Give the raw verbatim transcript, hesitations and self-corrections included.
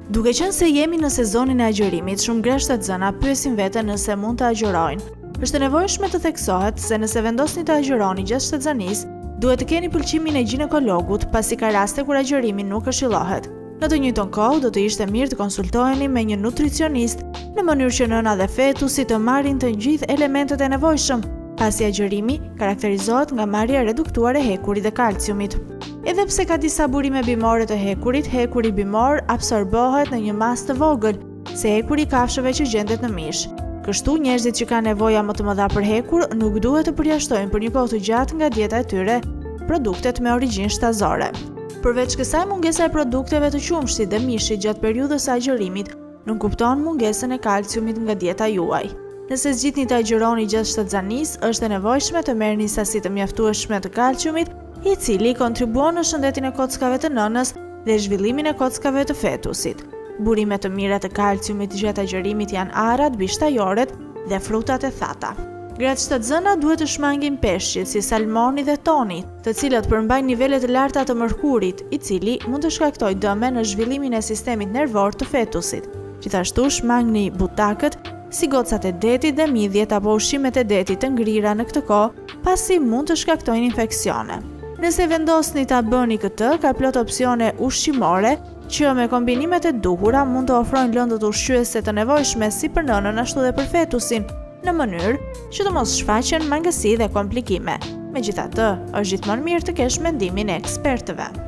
Duke qenë se jemi në sezonin e agjërimit, shumë greshtë të zëna pyesin veten nëse mund të agjërojnë. Është e nevojshme të theksohet se nëse vendosni të agjëroni gjatë shtatzanisë, duhet të keni pëlqimin e ginekologut, pasi ka raste kur agjërimi nuk këshillohet. Në të njëjtën kohë, do të ishte mirë të konsultoheni me një nutricionist në mënyrë që nëna dhe fetusi të marrin të gjithë elementet e nevojshëm, pasi agjërimi karakterizohet nga marrja e reduktuar e hekurit dhe kalciumit. Edhe pse ka disa burime bimore të hekurit, hekuri bimor absorbohet në një masë të vogël, se hekuri i kafshëve që gjendet në mish. Kështu, njerëzit që kanë nevoja më të mëdha për hekur nuk duhet të përjashtojnë për një kohë të gjatë nga dieta e tyre produktet me origjinë shtazore. Përveç kësaj, mungesa e produkteve të qumshtit dhe mishit gjatë periudhës së agjërimit nuk kupton mungesën e kalciumit nga dieta juaj. Nëse zgjidhni të agjëroni gjatë shtatzanisë, është e nevojshme të merrni sasi të mjaftueshme të kalciumit, i cili kontribuon në shëndetin e kockave të nënës dhe zhvillimin e kockave të fetusit. Burime të mira të kalciumit gjatë agjërimit janë arrat, bishtajoret dhe frutat e thata. Gratë shtatzëna duhet të shmangin peshqit si salmoni dhe toni, të cilët përmbajnë nivelet të larta të mërkurit, i cili mund të shkaktojë dëme në zhvillimin e sistemit nervor të fetusit. Gjithashtu shmangni butakët, si gocat e detit dhe midhjet apo ushqimet e detit të ngrira në këtë kohë, pasi mund të shkaktojnë infeksione. Nëse vendosni ta bëni këtë, ka plot opsione ushqimore që me kombinimet e duhura mund të ofrojnë lëndët ushqyese të nevojshme si për nënën ashtu dhe për fetusin, në mënyrë që të mos shfaqen mangësi dhe komplikime. Megjithatë, është gjithmonë mirë të kesh mendimin e ekspertëve.